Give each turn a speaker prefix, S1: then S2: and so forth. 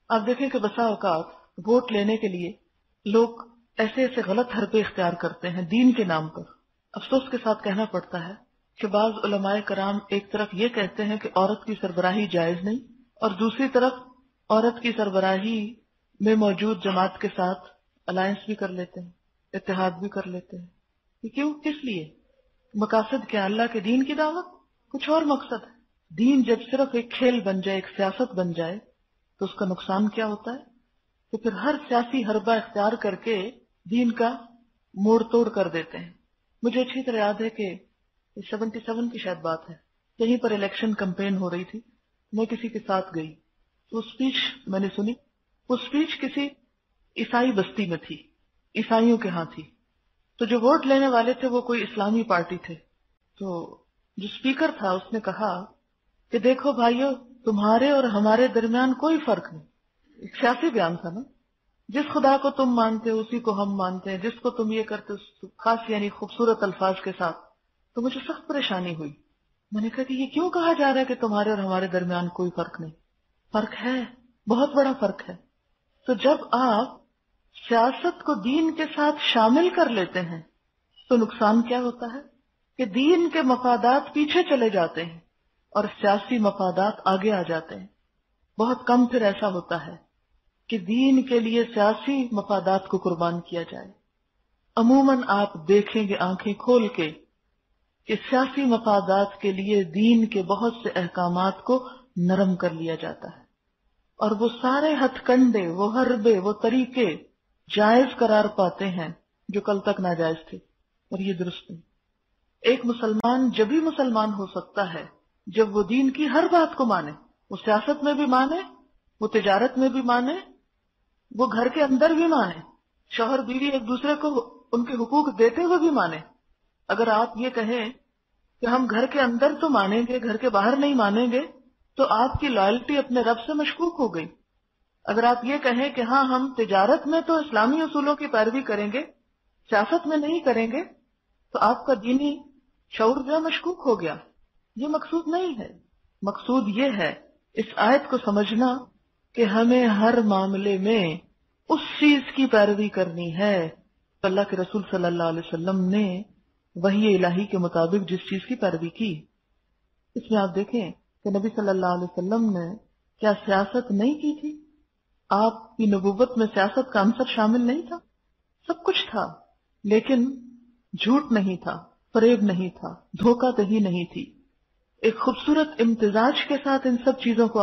S1: آپ دیکھیں کہ بسا اوقات ووٹ لینے کے لیے لوگ ایسے ایسے غلط حربے اختیار کرتے ہیں دین کے نام پر. افسوس کے ساتھ کہنا پڑتا ہے کہ بعض علماء کرام ایک طرف یہ کہتے ہیں کہ عورت کی سربراہی جائز نہیں، اور دوسری طرف عورت کی سربراہی میں موجود جماعت کے ساتھ الائنس بھی کر لیتے ہیں، اتحاد بھی کر لیتے ہیں. یہ کیوں؟ کس لیے؟ مقاصد کیا؟ اللہ کے دین کی دعوت؟ کچھ اور مقصد ہے. دین جب صرف ایک کھیل بن جائے، ایک سیاست بن جائے، تو اس کا نقصان کیا ہوتا ہے کہ پھر ہر سیاسی حربہ اختیار کر کے دین کا موڑ توڑ کر دیتے ہیں. مجھے اچھی طرح یاد ہے کہ 77 کی شاید بات ہے، کہیں پر الیکشن کمپین ہو رہی تھی. میں کسی کے ساتھ گئی، وہ اسپیچ میں نے سنی. وہ اسپیچ کسی عیسائی بستی میں تھی، عیسائیوں کے ہاں تھی. تو جو ووٹ لینے والے تھے وہ کوئی اسلامی پارٹی تھے. تو جو اسپیکر تھا اس نے کہا کہ دیکھو بھائیو، تمہارے اور ہمارے درمیان کوئی فرق نہیں. ایک سیاسی بیان تھا نا. جس خدا کو تم مانتے ہو اسی کو ہم مانتے ہیں، جس کو تم یہ کرتے ہو، خاص یعنی خوبصورت الفاظ کے ساتھ. تو مجھے سخت پریشانی ہوئی. میں نے کہا کہ یہ کیوں کہا جا رہا ہے کہ تمہارے اور ہمارے درمیان کوئی فرق نہیں؟ فرق ہے، بہت بڑا فرق ہے. تو جب آپ سیاست کو دین کے ساتھ شامل کر لیتے ہیں تو نقصان کیا ہوتا ہے کہ دین کے مفادات پیچھے چلے جاتے ہیں اور سیاسی مفادات آگے آ جاتے ہیں. بہت کم پھر ایسا ہوتا ہے کہ دین کے لیے سیاسی مفادات کو قربان کیا جائے. عموماً آپ دیکھیں گے آنکھیں کھول کے کہ سیاسی مفادات کے لیے دین کے بہت سے احکامات کو نرم کر لیا جاتا ہے، اور وہ سارے ہتھ کنڈے، وہ حربے، وہ طریقے جائز قرار پاتے ہیں جو کل تک ناجائز تھے. اور یہ درست نہیں. ایک مسلمان جبھی مسلمان ہو سکتا ہے جب وہ دین کی ہر بات کو مانے. وہ سیاست میں بھی مانے، وہ تجارت میں بھی مانے، وہ گھر کے اندر بھی مانے، شوہر بیوی ایک دوسرے کو ان کے حقوق دیتے ہوئے بھی مانے. اگر آپ یہ کہیں کہ ہم گھر کے اندر تو مانیں گے، گھر کے باہر نہیں مانیں گے، تو آپ کی لائلٹی اپنے رب سے مشکوک ہو گئی. اگر آپ یہ کہیں کہ ہاں ہم تجارت میں تو اسلامی اصولوں کی پیروی کریں گے، سیاست میں نہیں کریں گے، تو آپ کا دینی شعور جو ہے مشکوک ہو گیا. یہ مقصود نہیں ہے. مقصود یہ ہے اس آیت کو سمجھنا کہ ہمیں ہر معاملے میں اس چیز کی پیروی کرنی ہے اللہ کے رسول صلی اللہ علیہ وسلم نے وحی الہی کے مطابق جس چیز کی پیروی کی. اس میں آپ دیکھیں کہ نبی صلی اللہ علیہ وسلم نے کیا سیاست نہیں کی تھی؟ آپ کی نبوت میں سیاست کا عنصر شامل نہیں تھا؟ سب کچھ تھا، لیکن جھوٹ نہیں تھا، فریب نہیں تھا، دھوکہ دہی نہیں تھی. ایک خوبصورت امتزاج کے ساتھ ان سب چیزوں کو